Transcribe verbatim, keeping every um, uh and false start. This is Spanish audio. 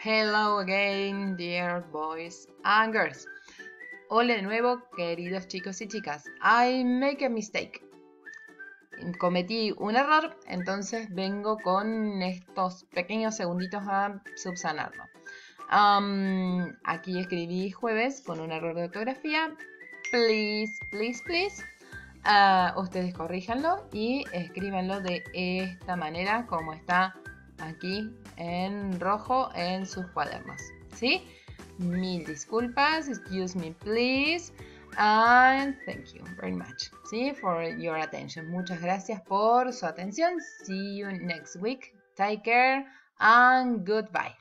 Hello again, dear boys and girls. Hola de nuevo, queridos chicos y chicas. I make a mistake. Cometí un error, entonces vengo con estos pequeños segunditos a subsanarlo. Um, aquí escribí jueves con un error de ortografía. Please, please, please. Uh, ustedes corríjanlo y escríbanlo de esta manera como está aquí en rojo en sus cuadernos. ¿Sí? Mil disculpas. Excuse me, please. And thank you very much, ¿sí? For your attention. Muchas gracias por su atención. See you next week. Take care and goodbye.